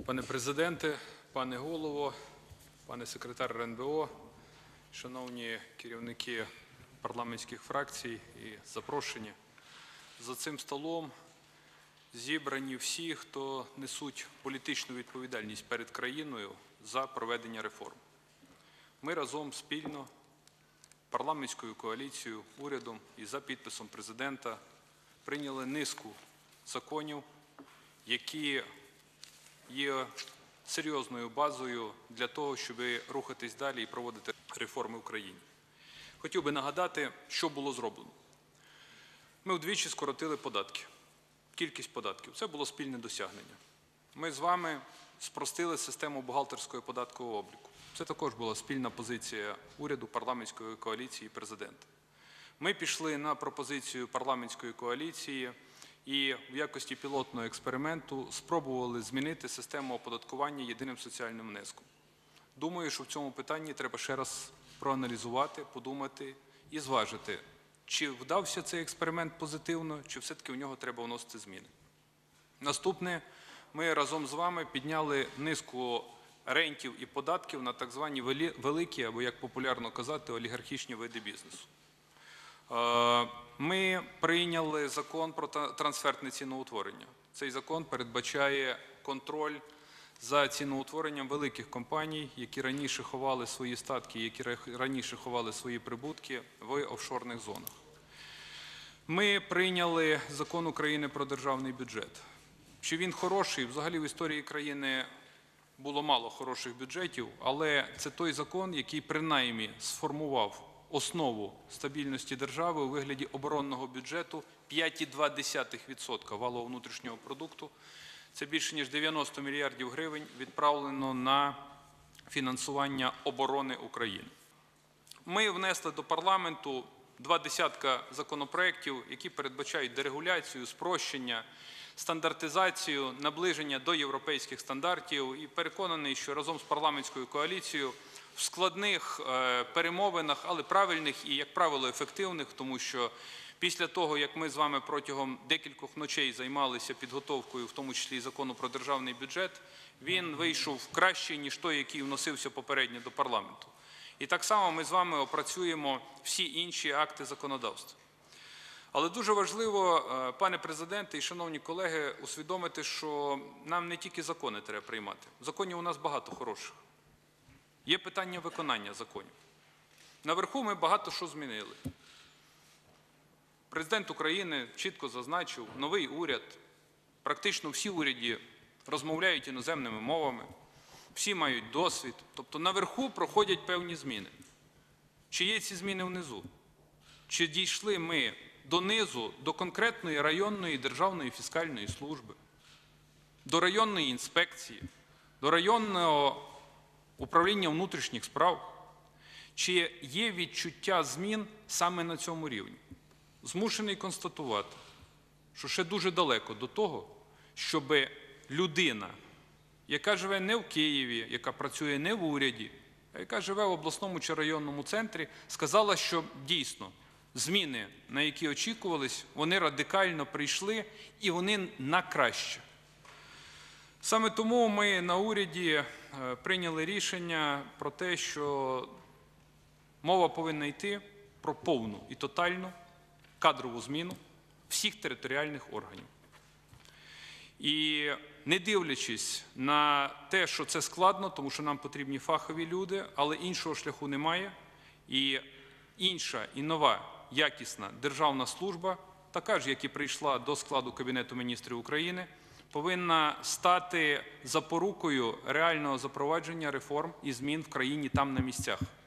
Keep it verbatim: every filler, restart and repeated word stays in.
Пане Президенте, пане Голово, пане секретар РНБО, шановні керівники парламентських фракцій і запрошені. За цим столом зібрані всі, хто несуть політичну відповідальність перед країною за проведення реформ. Ми разом спільно, парламентською коаліцією, урядом і за підписом Президента прийняли низку законів, які є серйозною базою для того, щоб рухатись далі і проводити реформи в країні. Хотів би нагадати, що було зроблено. Ми вдвічі скоротили податки, кількість податків. Це було спільне досягнення. Ми з вами спростили систему бухгалтерського і податкового обліку. Це також була спільна позиція уряду, парламентської коаліції і президента. Ми пішли на пропозицію парламентської коаліції і в якості пілотного експерименту спробували змінити систему оподаткування єдиним соціальним внеском. Думаю, що в цьому питанні треба ще раз проаналізувати, подумати і зважити, чи вдався цей експеримент позитивно, чи все-таки в нього треба вносити зміни. Наступне, ми разом з вами підняли низку рентів і податків на так звані великі, або, як популярно казати, олігархічні види бізнесу. Ми прийняли закон про трансфертне ціноутворення. Цей закон передбачає контроль за ціноутворенням великих компаній, які раніше ховали свої статки, які раніше ховали свої прибутки в офшорних зонах. Ми прийняли закон України про державний бюджет. Чи він хороший? Взагалі в історії країни було мало хороших бюджетів, але це той закон, який принаймні сформував основу стабільності держави у вигляді оборонного бюджету п'ять цілих дві десятих відсотка валового внутрішнього продукту. Це більше ніж дев'яносто мільярдів гривень відправлено на фінансування оборони України. Ми внесли до парламенту два десятка законопроєктів, які передбачають дерегуляцію, спрощення, стандартизацію, наближення до європейських стандартів. І переконаний, що разом з парламентською коаліцією в складних перемовинах, але правильних і, як правило, ефективних, тому що після того, як ми з вами протягом декількох ночей займалися підготовкою, в тому числі і закону про державний бюджет, він вийшов кращий, ніж той, який вносився попередньо до парламенту. І так само ми з вами опрацюємо всі інші акти законодавства. Але дуже важливо, пане Президенте і шановні колеги, усвідомити, що нам не тільки закони треба приймати. Законів у нас багато хороших. Є питання виконання законів. Наверху ми багато що змінили. Президент України чітко зазначив, новий уряд, практично всі уряди розмовляють іноземними мовами, всі мають досвід. Тобто наверху проходять певні зміни. Чи є ці зміни внизу? Чи дійшли ми донизу, до конкретної районної державної фіскальної служби, до районної інспекції, до районного управління внутрішніх справ? Чи є відчуття змін саме на цьому рівні? Змушений констатувати, що ще дуже далеко до того, щоб людина, яка живе не в Києві, яка працює не в уряді, а яка живе в обласному чи районному центрі, сказала, що дійсно зміни, на які очікувались, вони радикально прийшли і вони на краще. Саме тому ми на уряді прийняли рішення про те, що мова повинна йти про повну і тотальну кадрову зміну всіх територіальних органів. І не дивлячись на те, що це складно, тому що нам потрібні фахові люди, але іншого шляху немає. І інша і нова якісна державна служба, така ж, як і прийшла до складу Кабінету міністрів України, повинна стати запорукою реального запровадження реформ і змін в країні там на місцях.